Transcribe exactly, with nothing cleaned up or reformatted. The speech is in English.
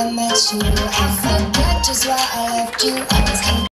met you. I forget just why I left you. I was